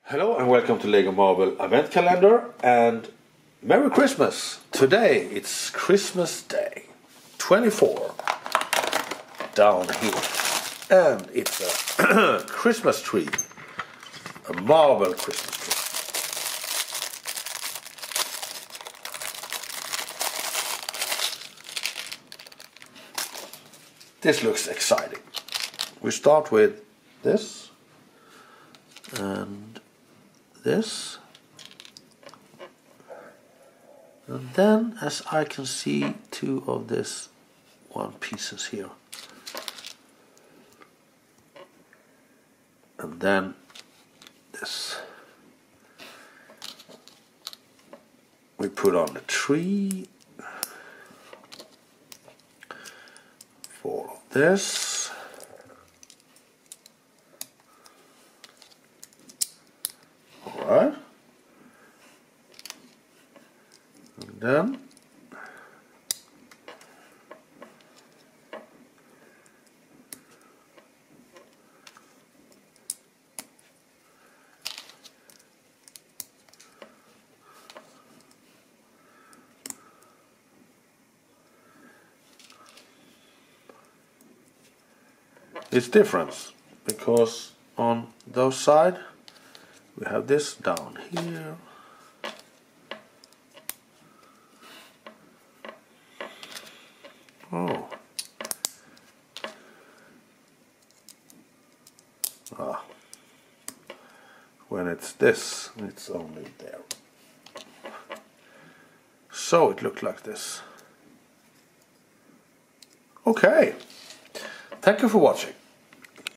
Hello and welcome to Lego Marble Advent Calendar and Merry Christmas! Today it's Christmas Day 24 down here, and it's a Christmas tree, a marble Christmas tree. This looks exciting. We start with this and this, and then, as I can see, two of this one pieces here, and then this we put on the tree. Four of this. Alright. And then it's different because on those side we have this down here. Oh. Ah. When it's this, it's only there. So it looked like this. Okay. Thank you for watching.